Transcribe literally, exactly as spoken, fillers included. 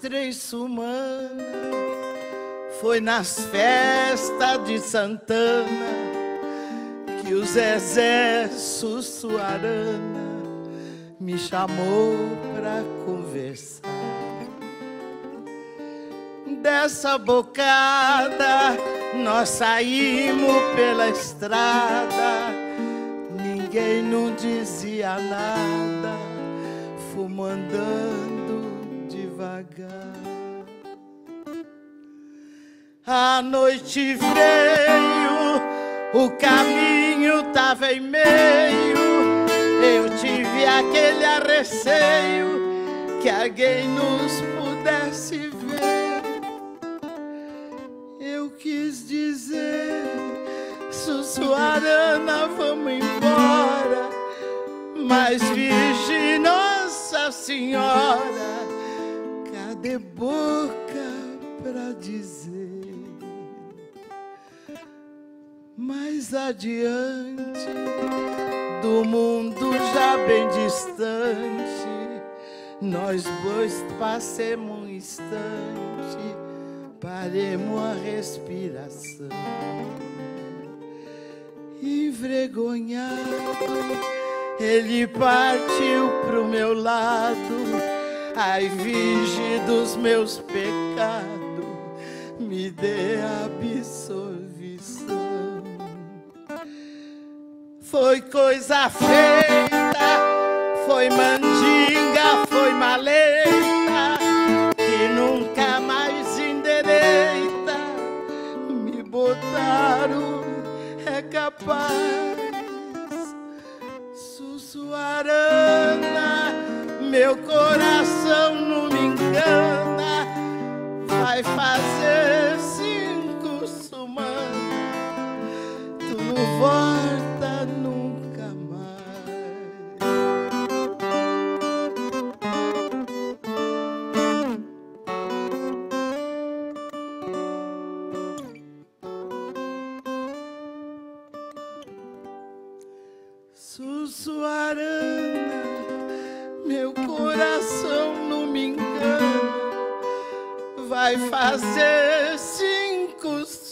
três Sumana, foi nas festas de Santana que o Zezé Sussuarana me chamou pra conversar. Dessa bocada nós saímos pela estrada, ninguém não dizia nada, fomos andando devagar. A noite veio, o caminho tava em meio, eu tive aquele receio que alguém nos pudesse ver. Eu quis dizer, Sussuarana, vamos embora, mas Virgem Nossa Senhora, cadê boca pra dizer? Mais adiante, do mundo já bem distante, nós dois passemos um instante, paremos a respiração. Envergonhado, ele partiu pro meu lado. Ai, Virgem dos meus pecados, me dê absolvição. Foi coisa feita, foi mandinga, foi maleta, que nunca mais endereita, me botaram, é capaz. Sussuarana, meu coração não me engana, vai fazer cinco semanas, tu não volta nunca mais. Sussuarana, meu coração não me engana, vai fazer cinco